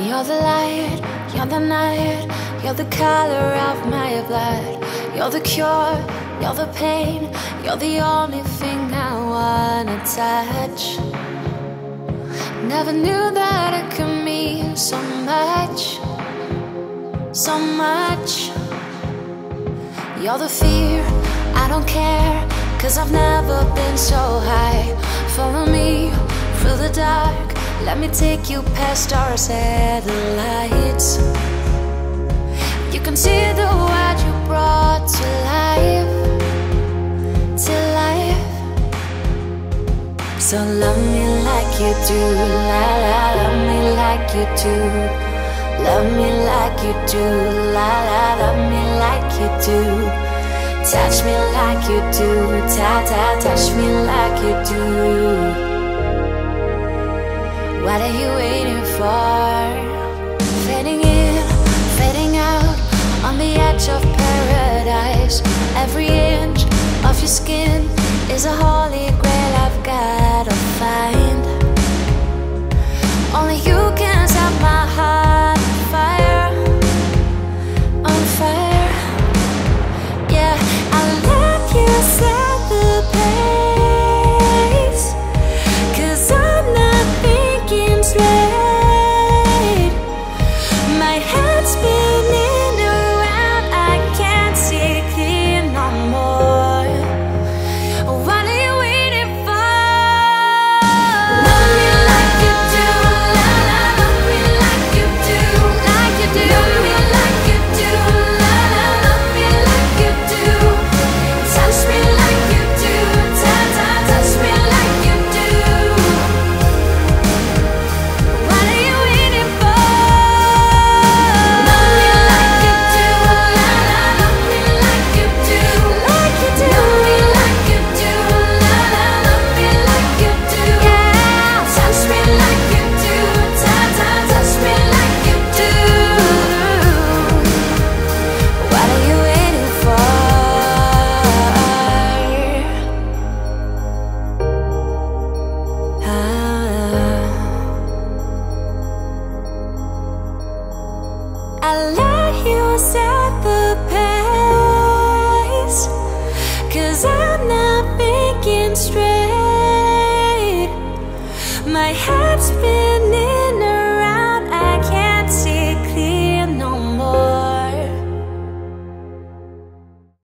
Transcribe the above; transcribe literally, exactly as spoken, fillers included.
You're the light, you're the night, you're the color of my blood. You're the cure, you're the pain, you're the only thing I wanna touch. Never knew that it could mean so much, so much. You're the fear, I don't care, 'cause I've never been so high. Follow me through the dark, let me take you past our satellites. You can see the world you brought to life, to life. So love me like you do, la la, love me like you do. Love me like you do, la la, love me like you do. Touch me like you do, ta ta, touch me like you do. What are you waiting for? Fading in, fading out, on the edge of paradise. Every inch of your skin is a holy grail I've gotta find. Only you can set my heart on fire, on fire. Yeah, I'll let you set the pace, 'cause I'm not thinking straight. My head's spinning around, I can't see clear no more. What are you waiting for? Love me like you do, la la, love me like you do, like you do. Love me like you do, la la, love me like you do. Touch me like you do, ta ta, touch me like you do. What are you waiting for? Love me like you do, la la, love me like you do, like you do. Love me like you do, la la, love me like you do. Yeah, touch me like you do, ta ta, touch me like you do. What are you waiting for? I'll let you set the pace, 'cause I'm not thinking straight. My head's spinning